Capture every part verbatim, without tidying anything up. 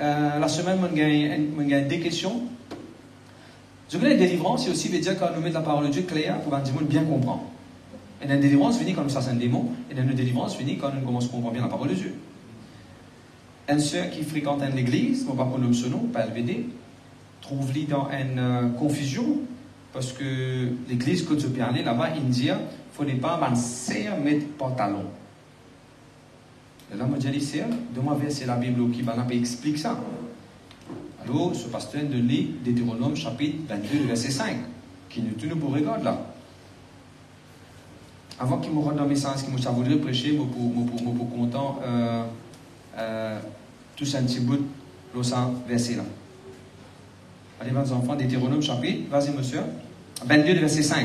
Euh, la semaine, on gagne des questions. Je connais la délivrance, c'est aussi veut dire quand nous mettons la parole de Dieu claire pour que bien comprendre. Et la délivrance finit quand nous sortons un démon, et la délivrance finit quand nous commençons à comprendre bien la parole de Dieu. Une sœur qui fréquente l'église, on va pas nommer son nom, pas L V D, trouve-lui dans une euh, confusion, parce que l'église que tu peux aller là-bas, il dit, il ne faut pas man mettre pantalon. Et là, moi, je dis, c'est, demande verser la Bible qui va explique ça. Alors, ce pasteur de lire Deutéronome chapitre vingt-deux, verset cinq, qui nous tourne pour regarder là. Avant qu'il me rende dans mes sens, qu'il me voudrait prêcher, moi pour, moi pour, moi pour content, euh, euh, tout un petit bout, de ce verset là. Allez, les enfants, Deutéronome chapitre, vas-y, monsieur, vingt-deux, verset cinq.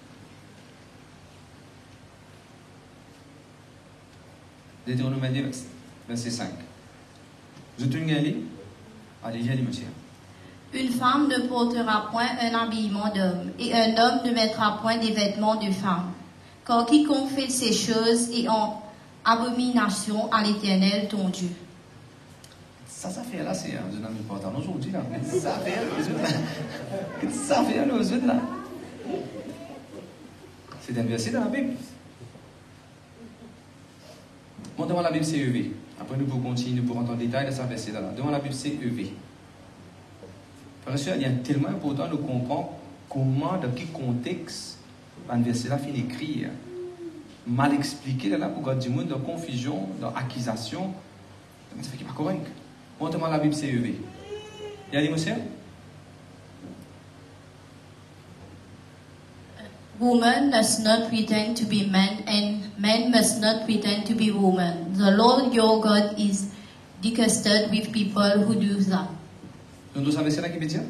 Deutéronome vingt-deux, verset cinq. Vous êtes une allez? Allez, allez, monsieur. Une femme ne portera point un habillement d'homme, et un homme ne mettra point des vêtements de femme. Car quiconque fait ces choses est en abomination à l'Éternel ton Dieu. Ça, ça fait là, c'est un jeune ami pantalon aujourd'hui là. Ça fait là, les autres là. Ça fait là, les autres là. C'est un verset dans la Bible. Bon, devant la Bible, c'est E V. Après, nous pouvons continuer pour entendre le détail de ce verset là. Devant la Bible, c'est E V. Frère et sœur, il est tellement important de comprendre comment, dans quel contexte, un verset là finit écrit. Mal expliqué là pour garder du monde dans confusion, dans accusation. Ça fait qu'il n'est pas correct. Montre-moi la Bible, c'est E V. Il y a des monsieur? Woman must not pretend to be man, and man must not pretend to be woman. The Lord your God is disgusted with people who do that. Donc, vous savez ce que veut dire?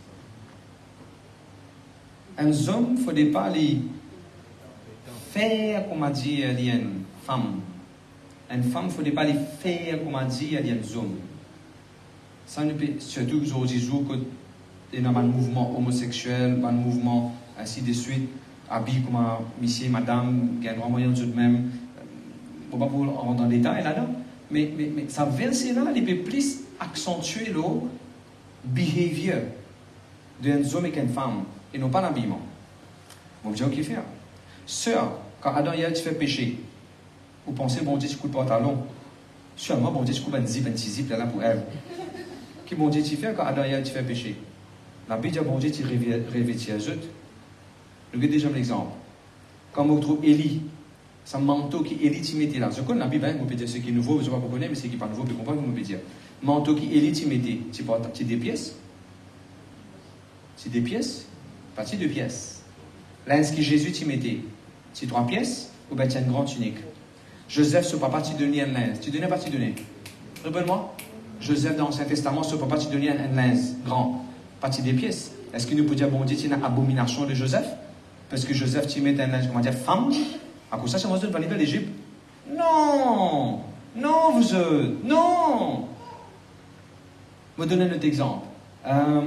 Un homme, il ne faut pas les faire, comme on dit, une femme. Une femme, il ne faut pas les faire, comme on dit, un homme. Ça ne peut, surtout aujourd'hui, il y a un mouvement homosexuel, un mouvement ainsi de suite. Habillé comme un monsieur, madame, qui a un droit moyen tout de même. On ne va pas vous rentrer dans le détail là-dedans. Mais, mais, mais ça verset-là, il peut plus accentuer le behavior d'un homme et d'une femme, et non pas l'habillement. Vous me dites, ok, faire. Sœur, quand Adam et Ève tu fais péché, vous pensez, bon Dieu, tu coupes le pantalon. Sûrement, bon Dieu, tu coupes un zip, un petit zip là, là pour Ève. Qui bon Dieu, tu fais quand Adam et Ève tu fais péché? La Bible dit, bon Dieu, tu revêtis les autres. Regardez déjà l'exemple. Quand on trouve Élie, son manteau qui Élie tu mettait là. Je connais la Bible, hein, vous pouvez dire ce qui est nouveau, je ne sais pas vous connaissez, mais ce qui n'est pas nouveau, vous pouvez comprendre, vous pouvez dire. Manteau qui Élie tu mettais, tu portes des pièces. C'est des pièces, pas deux pièces. Linge qui Jésus tu mettais, c'est trois pièces, ou bien tu as une grande tunique. Joseph, ce papa, tu donnais un linge. Tu donnais pas, tu donnais. Rappelle-moi. Joseph, dans l'Ancien Testament, ce papa, tu donnais un linge grand. Pas des pièces. Est-ce que nous pouvons dire, bon Dieu, tu as une abomination de Joseph? Parce que Joseph, tu mets un linge, comment dire, femme? À cause de ça, c'est moi de valider l'Égypte. Non! Non, vous êtes. Non! Je vais donner un autre exemple. Euh,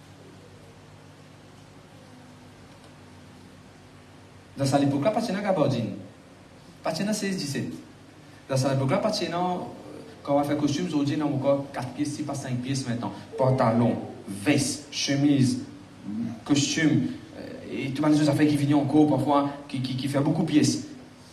dans cette époque-là, pas de gabardine. Pas de seize dix-sept. Dans cette époque-là, pas de quand on va faire costume, aujourd'hui, on a encore quatre pièces, six pas cinq pièces maintenant. Pantalon, veste, chemise, costume, et tout le monde affaires qui viennent encore parfois, qui, qui, qui fait beaucoup de pièces.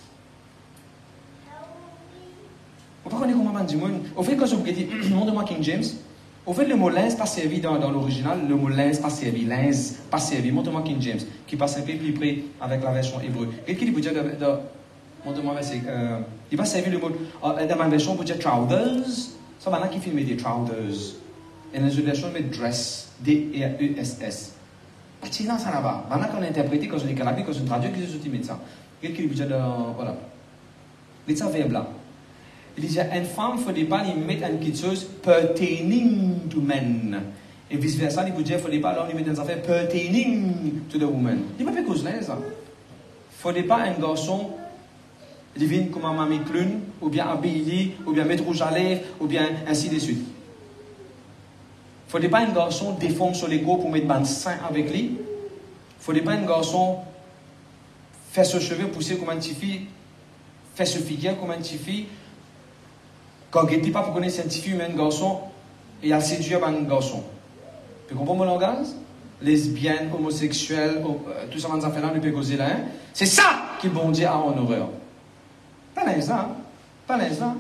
On ne peut pas comment on dit. Au fait, quand je vous dis, montre-moi King James, au fait, le mot linge pas servi dans, dans l'original, le mot linge pas servi, linge pas servi. Montre-moi King James, qui passe un peu plus près avec la version hébreu. Et qu'il peut dire de, de montre-moi, c'est euh, il va servir le mot, euh, dans ma version, on peut dire trousers, ça va là qui filme des trousers. Et dans une version, on met dress, D R E S S. C'est là, ça là-bas. Maintenant qu'on a interprété, quand je l'ai calabé, quand je traduis, que je suis mis ça. Qu'est-ce qu'il veut dire dans. Voilà. Mais ça, verbe là. Il dit une femme, il ne faut pas lui mettre une quelque chose pertaining to men. Et vice-versa, il veut dire il ne faut pas lui mettre des affaires pertaining to the woman. Il ne faut pas cause là, ça. Il ne faut pas un garçon, il vient comme un mamie clown, ou bien habillé, ou bien mettre rouge à lèvres, ou bien ainsi de suite. Il ne faut pas un garçon défendre sur l'ego pour mettre un sein avec lui. Il ne faut pas un garçon faire ses cheveux pousser comme une petite fille, faire se figuer comme une petite fille. Quand il n'est pas pour connaître une petite fille ou un garçon, et elle séduit un garçon. Tu comprends mon langage? Lesbienne, homosexuelle, tout ça, on fait là, on peut causer là. Hein? C'est ça qui bon Dieu a en horreur. Pas l'instant. Pas l'instant.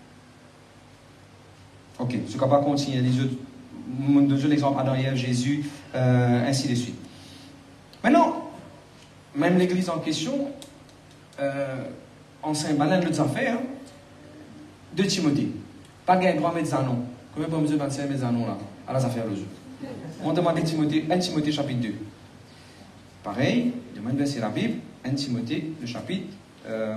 Ok, ce qu'on va continuer. Les autres, deux autres exemples, Adam et Ève, Jésus, euh, ainsi de suite. Maintenant, même l'église en question, euh, en Saint-Balin, d'autres affaires, de Timothée. Pas un grand médecin, non. Combien pour mesure vingt-cinq médecins, non, là, à les affaires, le jeu. On demande Timothée, un Timothée chapitre deux. Pareil, demande verset la Bible, un Timothée, le chapitre. Euh,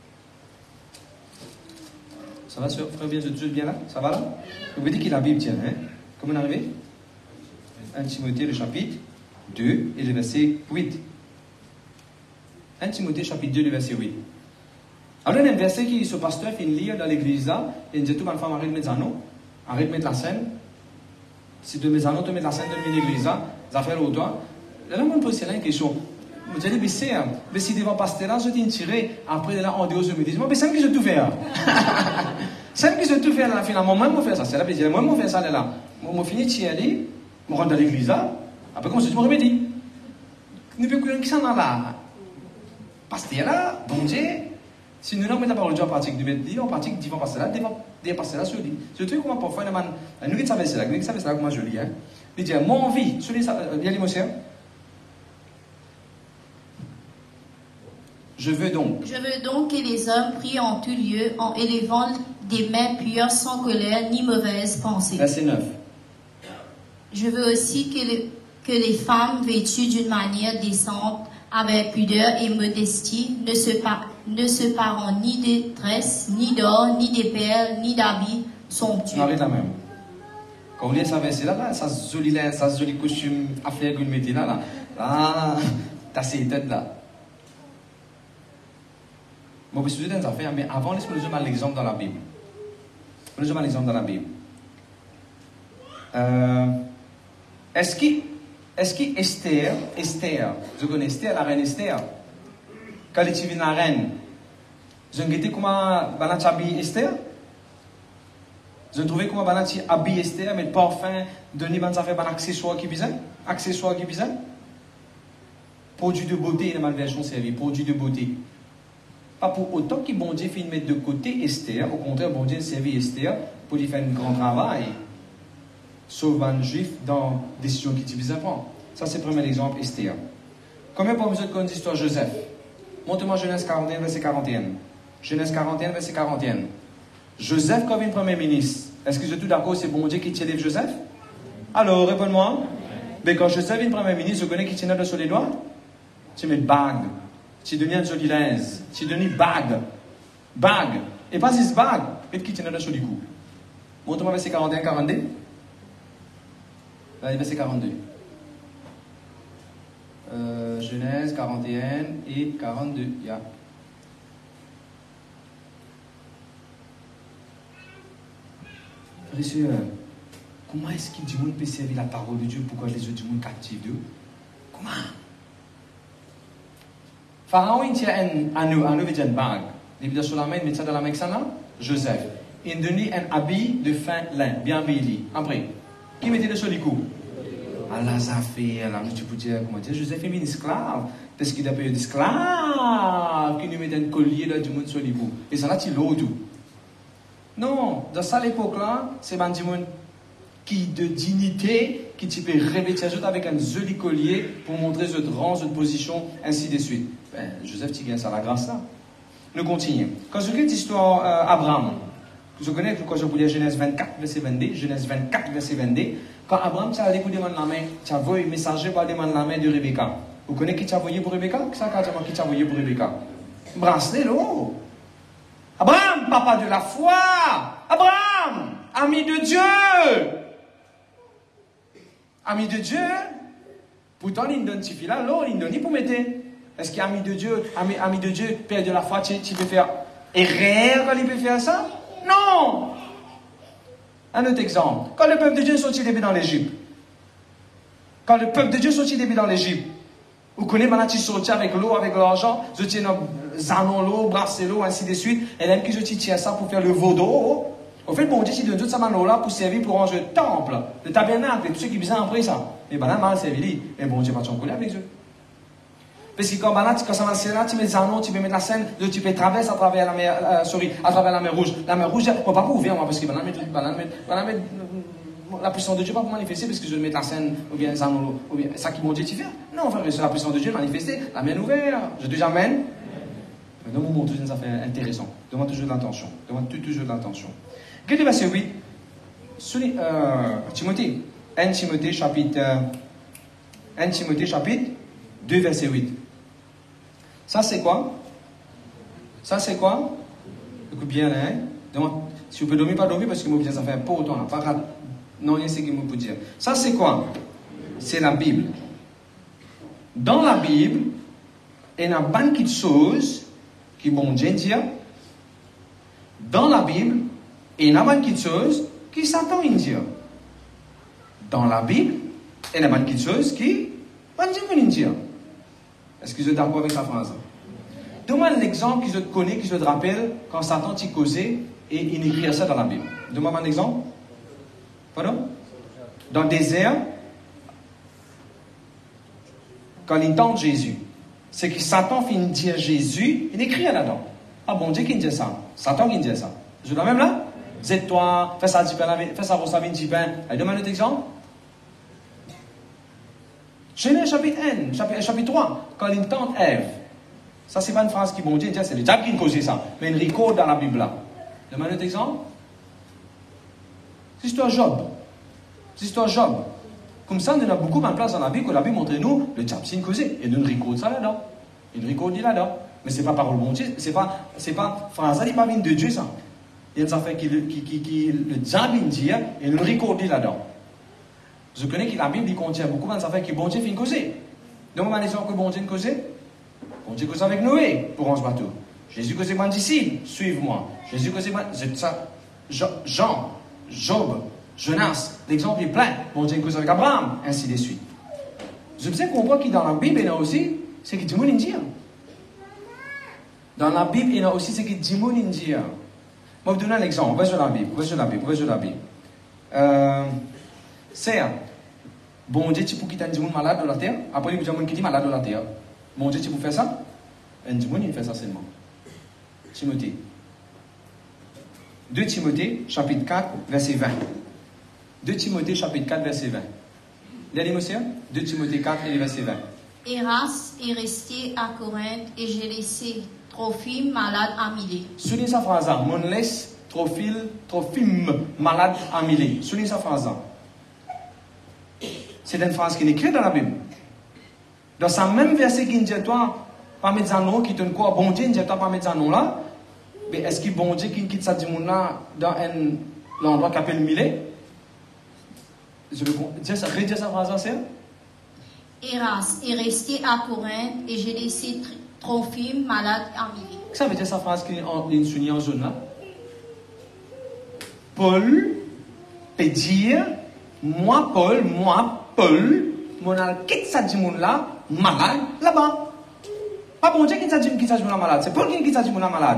ça va, frère, bien, vous êtes bien là? Ça va là? Vous voyez qui la Bible tient, hein? Comment on est arrivé? un Timothée, le chapitre deux et le verset huit. un Timothée, chapitre deux, le verset huit. Alors, il y a un verset qui, ce pasteur, fait lire dans l'église là, et il dit tout, ma femme, arrête de mettre ça, non? Arrête de mettre la scène. Si tu mets ça, non, tu mets la scène dans l'église là, ça fait l'autre. Là, on me pose une question. Je dis, mais c'est, mais si devant pasteur là, je t'ai tiré, après là, on dit, je me dis, mais c'est qui je tout faire? C'est qui je tout faire là, finalement, moi, je fais ça, c'est là, moi, je fais ça là. Moi, je finis de tirer, je rentre dans l'église là, après, comme je dis, je me remédie. Nous ne pouvons pas qui s'en a là. Pasteur là, bon Dieu. Si nous n'avons pas parole de Dieu en pratique, nous mettons en pratique devant passer là, devant passer là sur lui. Je trouve comment parfois, nous qui savons cela, nous qui savons cela, comment je lis. Il dit, mon envie, celui ça, il y a l'émotion. Je veux donc. Je veux donc que les hommes prient en tout lieu, en élevant des mains pures, sans colère ni mauvaise pensée. Verset neuf. Je veux aussi que, le, que les femmes vêtues d'une manière décente, avec pudeur et modestie, ne se, par, ne se parent ni de tresses, ni d'or, ni de perles, ni d'habits somptueux. Arrête là même. Quand on lit ça, verset là, là, ça joli là, ça joli costume à faire que vous mettez là, là, là, t'as ces têtes là. Moi, je suis dans affaires, mais avant, laisse-moi nous donner l'exemple dans la Bible. Nous donner l'exemple dans la Bible. Euh, est-ce que Est-ce que Esther, Esther, je connais Esther, la reine Esther, quand elle est venue la reine, je me disais comment elle a habillé Esther? Je me trouvais comment elle a habillé Esther, mais parfum, donner des accessoires qui bizarre, accessoires qui bizarre. Produit de beauté, il y a mal version servie, produit de beauté. Pas pour autant que bon Dieu fait mettre de côté Esther, au contraire, bon Dieu servi Esther pour lui faire un grand travail. Sauver un juif dans des décisions qui te visent à prendre. Ça, c'est le premier exemple, Esther. Combien pour vous autres connaissez l'histoire de Joseph? Montre-moi Genèse quarante et un, verset quarante et un. Genèse quarante et un, verset quarante et un. Joseph comme un premier ministre. Est-ce que vous êtes tous d'accord, c'est bon Dieu qui tient Joseph? Alors, réponds-moi. Mais quand Joseph est un premier ministre, je connais qui tient sur les doigts? Tu mets bague. Tu donnes un joli linge. Tu donnes bague. Bague. Et pas juste bague, mais qui tient sur les coups. Montre-moi verset quarante et un, quarante-deux. Verset quarante-deux. Euh, Genèse quarante et un et quarante-deux. Yeah. Frères et sœurs, comment est-ce qu'il du monde peut servir la parole de Dieu? Pourquoi les autres du monde captivent Dieu? Comment? Pharaon, il tient un anneau, un anneau veut dire une bague. Il met sur la main, il met ça dans la main que ça là. Joseph. Il donne un habit de fin lin, bien habillé. Après, qui mettait le sur les coups? Allah a fait, Allah, tu peux dire, comment dire, Joseph est un esclave, parce qu'il a payé d'esclaves, qui nous met un collier là du monde sur les coups. Et ça là, tu l'as tout. Non, dans cette époque-là, c'est un monde qui de dignité, qui tu peux revêtir avec un joli collier pour montrer votre rang, votre position, ainsi de suite. Ben, Joseph, tu gagnes ça la grâce là. Nous continuons. Quand je lis l'histoire euh, Abraham, je connais quand je vous lis Genèse vingt-quatre, verset vingt-deux, Genèse vingt-quatre, verset vingt-deux, quand Abraham t'a allé pour demander la main, tu as envoyé un messager pour demander la main de Rebecca. Vous connaissez qui t'a envoyé pour Rebecca? Qui t'a envoyé pour Rebecca? Bracelet, l'eau. Abraham, papa de la foi. Abraham, ami de Dieu. Ami de Dieu. Pourtant, il donne fille là, l'eau, il donne pour mettre. Est-ce qu'ami de Dieu, ami, ami de Dieu, père de la foi, tu, tu peux faire erreur quand il peut faire ça? Non. Un autre exemple. Quand le peuple de Dieu est sorti depuis dans l'Égypte, quand le peuple de Dieu est sorti depuis dans l'Égypte, vous connaissez maintenant qui sortit avec l'eau, avec l'argent, je tiens zanon l'eau, brasser l'eau, ainsi de suite, et même qui je tiens ça pour faire le vaudou, Au fait, bon Dieu, si donne toute sa main là pour servir, pour ranger le temple, le tabernacle, et tout ce qui vient après ça. Mais ben là, mal servi, mais bon Dieu va t'en couler avec eux. Parce que quand, ben là, quand ça va se là, tu mets les anneaux, tu peux mettre la scène, tu peux traverser à travers la mer, euh, sorry, à travers la mer rouge. La mer rouge, on va pas ouvrir, moi, parce que ben là, mettre, ben là, mettre, ben là, mettre, la puissance de Dieu va pas manifester parce que je vais mettre la scène, ou bien les anneaux, ou bien ça qui bon Dieu tu fais. Non, frère, c'est la puissance de Dieu manifestée, la main ouverte. Je te j'amène. Mais nous, mon toujours, ça fait intéressant. Demande toujours de l'attention. Demande toujours de l'attention. Regardez le verset huit. Euh, Timothée. un Timothée chapitre, euh, un Timothée chapitre deux, verset huit. Ça, c'est quoi? Ça, c'est quoi? Écoute bien, hein? Demande, si vous pouvez dormir, pas dormir, parce que moi, ça fait un peu autant, là. Pas grave. Non, il y a ce que je peux dire. Ça, c'est quoi? C'est la Bible. Dans la Bible, il y a pas de choses qui vont dire. Dans la Bible, il y a pas de choses qui Satan dit. Dans la Bible, il y a pas de choses qui vont dire. Est-ce que vous êtes d'accord avec la phrase? Donne-moi l'exemple que je te connais, que je te rappelle, quand Satan t'y causait et il écrit ça dans la Bible. Donne-moi un exemple. Pardon? Dans le désert, quand il tente Jésus, c'est que Satan finit de dire Jésus, il écrit là-dedans. Ah bon Dieu qui dit ça? Satan qui dit ça. Je dois même là? Zette-toi, fais ça, fais ça pour ça, un petit pain. Allez, donne-moi un autre exemple. Genèse chapitre un, chapitre, chapitre trois, quand il tente Ève. Ça, c'est pas une phrase qui bon Dieu dit, c'est le diable qui cause ça. Mais il recorde dans la Bible là. Donne-moi un autre exemple. C'est l'histoire Job. C'est l'histoire Job. Comme ça, il y en a beaucoup de place dans la Bible que la Bible montre nous, le diable c'est une cause. Et nous recorde ça là-dedans. Il recorde là-dedans. Mais ce n'est pas parole bon Dieu. Ce n'est pas, c'est pas phrase, ça n'est pas venu de Dieu ça. Il y a des affaires qui, qui, qui, qui le diable dit et nous recorde là-dedans. Je connais que la Bible contient beaucoup d'affaires qui bon Dieu fait une cause. Donc, on va dire que bon Dieu fait une cause. Bon Dieu cause avec Noé pour rendre ce bateau. Jésus cause avec moi disciple, suive-moi. Jésus cause avec moi. Ça, Jean, Job, Jonas, l'exemple est plein. Bon Dieu cause avec Abraham, ainsi de suite. Je sais qu'on voit que dans la Bible, il y a aussi ce que Dieu dit. Dans la Bible, il y a aussi ce que Dieu dit. Moi, je vous donne un exemple. On va sur la Bible, on va sur la Bible, on va sur la Bible. Euh, c'est bon Dieu, tu peux quitter un monde malade de la terre. Après, il y a un monde qui dit malade de la terre. Bon Dieu, tu peux faire ça? Un monde, il fait ça seulement. Timothée. deux Timothée, chapitre quatre, verset vingt. deux Timothée, chapitre quatre, verset vingt. Regardez, monsieur. deux Timothée quatre, et verset vingt. Héras est resté à Corinthe et j'ai laissé Trophime malade à Milet. Soulignez sa phrase. Mon laisse Trophile, Trophime malade à Milet. Soulignez sa phrase. C'est une phrase qui est écrite dans la Bible. Dans ce même verset qui dit toi, pas mettre un nom, qui te quoi, bon Dieu, dit toi, pas mettre un nom là. Mais est-ce que bon Dieu qui quitte ça du monde là dans un endroit qui s'appelle Milet? Je vais dire ça, redire sa phrase, c'est? Héras est resté à Corinthe et j'ai laissé Trophime malade à Milet. Ça veut dire sa phrase qui est soulignée en zone là? Paul peut dire, moi Paul, moi Paul, mon quitte ça du monde là, malade, là-bas. Pas bon Dieu qui quitte ça du monde là malade, c'est Paul qui quitte ça du monde là malade.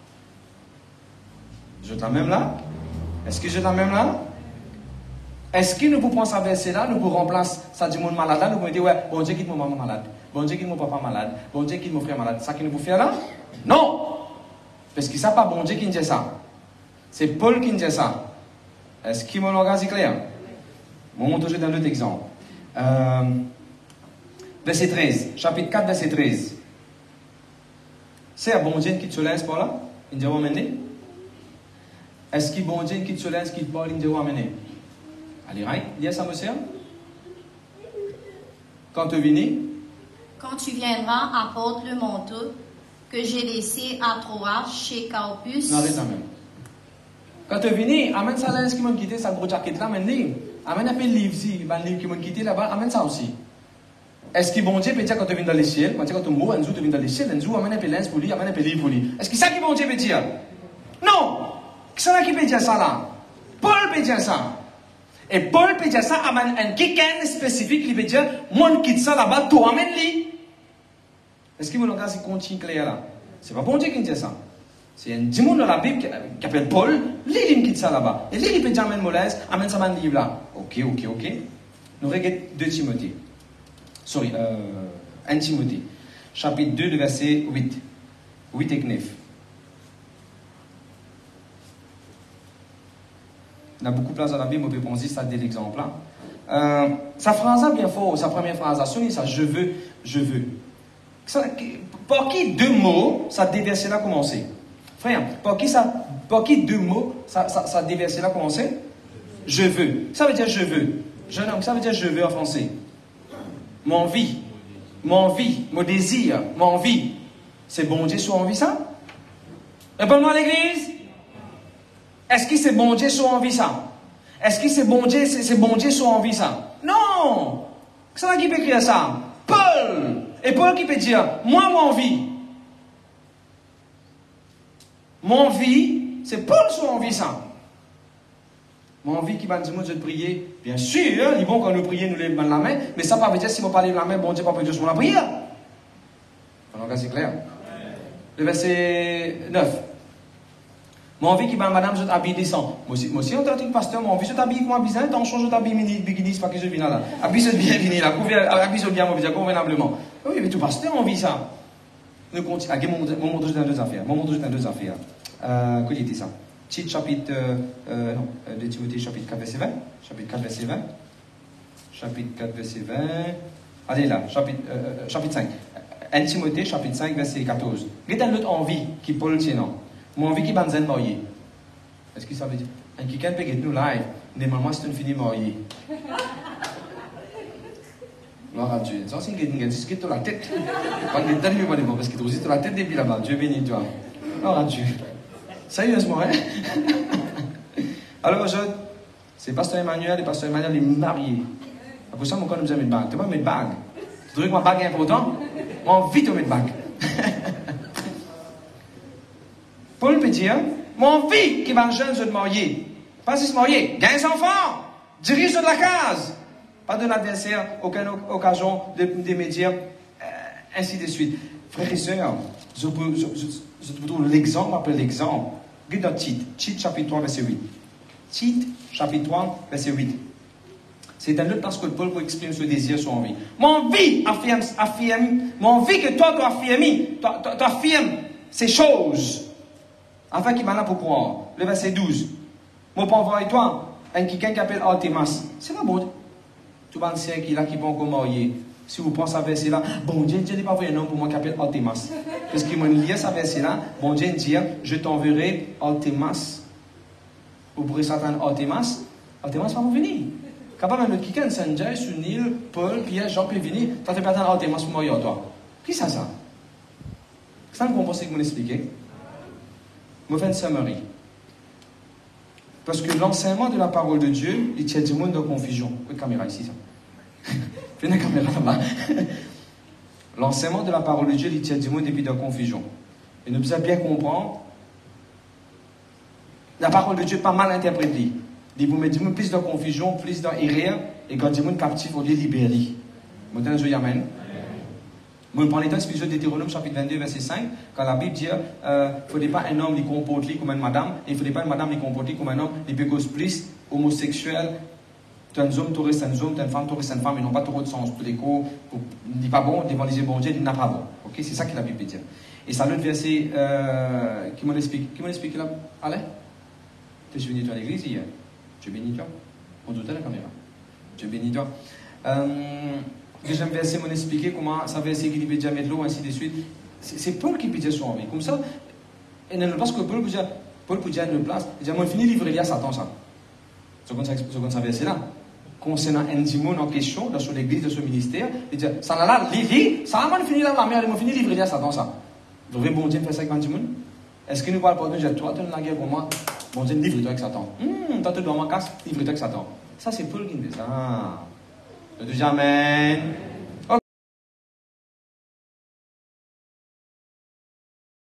Je t'en même là? Est-ce que je t'en même là? Est-ce que nous pouvons penser à verset là, nous pouvons remplacer ça du monde malade là, nous pouvons dire, ouais, bon Dieu quitte mon maman malade, bon Dieu quitte mon papa malade, bon Dieu quitte mon frère malade. Ça qui nous peut faire là? Non! Parce que ça pas bon Dieu qui dit ça. C'est Paul qui dit ça. Est-ce que mon langage est clair? Je vais montrer un autre exemple. Euh, verset treize, chapitre quatre, verset treize. C'est un bon Dieu qui te laisse par là? Il dit, on va mener? Est-ce que bon Dieu qui te laisse, qui te parle, il dit, on va mener? Allez, right? Dis ça, monsieur. Quand tu viens, quand tu viendras, apporte le manteau que j'ai laissé à Troas chez Carpus. Non, arrête là même. Quand tu viens, amène ça là, ce qui m'a quitté, ça gros jacket là, amène amène un peu le livre ici, le livre qui m'a quitté là-bas, amène ça aussi. Est-ce que bon Dieu peut dire quand tu viens dans les ciels, quand tu mourras, tu viens dans les ciels, tu amène un peu l'ins pour lui, amène un peu livre pour lui. Est-ce que ça qui bon Dieu peut dire? Non! C'est ça qui peut dire ça là. Paul peut dire ça. Et Paul peut dire ça, amène un quelqu'un spécifique qui peut dire, moi quitte ça là-bas, toi amène-lui. Est-ce que mon langage continue clair là? C'est pas bon Dieu qui dit ça. C'est un démon dans la Bible qui, qui appelle Paul, lui, il quitte ça là-bas. Et lui, il peut dire, amène Molès, amène ça dans le livre là. Ok, ok, ok. Nous regardons deux Timothée. Sorry, euh, un Timothée. Chapitre deux, le verset huit. huit et neuf. Il y a beaucoup de place dans la Bible, on peut penser ça dès l'exemple là. Euh, sa phrase là, bien fort, sa première phrase, sonne ça, je veux, je veux. Ça, par qui deux mots, ça déverser là commencer? Frère, par qui, ça, par qui deux mots, ça, ça, ça déverser là commencer? Je veux. Ça veut dire je veux. Jeune homme, ça veut dire je veux en français. Mon envie, mon envie, mon désir, mon envie. C'est bon Dieu soit envie ça? Réponds-moi à l'église. Est-ce que c'est bon Dieu soit envie ça? Est-ce que c'est bon Dieu, c'est bon Dieu soit envie ça? Non! C'est là qui peut écrire ça? Paul! Et Paul qui peut dire, moi, mon envie. Mon envie, c'est Paul soit envie ça. Mon envie qui va dire, moi, je vais prier. Bien sûr, il est bon quand nous prions, nous lèvons la main, mais ça ne veut pas dire si on parle de la main, bon Dieu, pas peut dire sur la prière. Alors là, c'est clair. Le verset neuf. Mon envie qui va, madame, je t'habille décent. Moi aussi, moi aussi, on t'a dit, pasteur, mon envie, je t'habille comme un bizarre, t'en change, je t'habille bikini, c'est pas que je viens là. Habille ce bien venu là, habille ce bien, mon bizarre, convenablement. Oui, mais tout pasteur, on vit ça. Nous continuons. Ah, mon montre dans deux affaires. Mon montre dans deux affaires. Euh, qu'est-ce qu'il dit ça? Tite chapitre, euh, non, de Timothée, chapitre quatre, verset vingt. Chapitre quatre, verset vingt. Chapitre quatre, verset vingt. Allez là, chapitre, euh, chapitre cinq. un Timothée, chapitre cinq, verset quatorze. Il y a une autre envie qui Paul tient, non? Mon envie qui va nous marier. Est-ce que ça veut dire? Un quelqu'un peut être nous live. Normalement, c'est une fini mariée. Gloire à Dieu. Ça, c'est une question qui est dans la tête. Quand il est dernier, parce qu'il est aussi dans la tête depuis là-bas. Dieu bénit toi. Gloire à Dieu. Sérieusement, hein? Alors, je, c'est pasteur Emmanuel, et pasteur Emmanuel est marié. Après ça, mon corps nous a mis de bague. Tu vois, mes bagues. Tu trouves que ma bague est importante? Moi, vite, on met de bague. Paul peut dire, mon fils qui va jeune se marier, pas se marier, gagne son enfant, dirige de la case, pas de l'adversaire, aucune occasion de, de me dire, euh, ainsi de suite. Frères et sœurs, je, je, je, je te trouve l'exemple après l'exemple. Regarde dans Tite, Tite chapitre trois, verset huit. Tite chapitre trois, verset huit. C'est un autre parce que Paul exprime ce désir, son envie. Mon vie affirme, affirme, mon vie que toi dois affirmer, toi, toi, toi affirme ces choses. Afin qu'il m'a là pour croire. Le verset douze. Moi, pour envoyer toi, un quelqu'un qui appelle Artemas. C'est pas bon. Tu vas dire qu'il a qui va encore marier. Si vous pensez à ce verset là, bon Dieu, Dieu n'est pas envoyé un homme pour moi qui appelle Artemas. Parce qu'il m'a lié à ce verset là, bon Dieu dit, je t'enverrai Artemas. Vous pourrez s'attendre Artemas. Artemas va vous venir. Quand même, notre quelqu'un, Sanjay, Sunil, Paul, Pierre, Jean peut venir, tu fait pas attendre Artemas pour marier toi. Qui c'est ça? C'est ça que vous pensez que vous m'expliquez? Je fais une summary. Parce que l'enseignement de la parole de Dieu, il tient du monde de confusion. Oui, caméra ici, ça. Fais une caméra là-bas. L'enseignement de la parole de Dieu, il tient du monde depuis de confusion. Et nous devons bien comprendre, la parole de Dieu n'est pas mal interprétée. Il vous met du monde plus de confusion, plus d'erreur, et quand du monde captif, au lieu de libérer. Vous entendez, je Amen. Vous me parlez d'un épisode d'Hétéronome, chapitre vingt-deux, verset cinq, quand la Bible dit qu'il euh, ne faudrait pas un homme qui comporte comme une madame, et il ne faudrait pas une madame qui comporte comme un homme, qui peut cause plus homosexuel. Tu es un homme, tu restes un homme, tu es une femme, tu restes une femme, ils n'ont pas trop de sens. Pour les cours, il n'est pas bon, devant les yeux bon Dieu, il n'a pas bon. Okay? C'est ça que la Bible dit. Et ça, l'autre verset, euh, qui m'en explique, qui m'en explique là? Allez, tu es venu toi à l'église hier. Dieu bénis toi. On doute à la caméra. Dieu bénis toi. Euh, Deuxième verset m'a expliqué comment ça verset qui peut dire mettre l'eau, ainsi de suite. C'est Paul qui peut dire son envie. Comme ça, et non parce que Paul peut dire, Paul peut dire à une place, il dit, moi, je finis de livrer à Satan, ça. C'est comme ça, ça verset là. Concernant un démon en question, dans son église, dans son ministère, il dit, ça là, là, Lili, ça va finir là, la mère, il m'a fini de livrer à Satan, ça. Vous voulez bon Dieu faire ça avec un démon? Est-ce que nous parlons pour nous dire, toi, tu as la guerre pour moi, bon Dieu, livre-toi avec Satan. Hum, toi, tu dois ma casse, livre-toi avec Satan. Ça, c'est Paul qui dit ça. Je dis Amen.